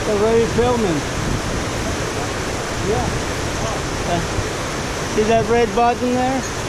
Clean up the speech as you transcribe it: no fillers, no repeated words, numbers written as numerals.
Already filming. Yeah. See that red button there?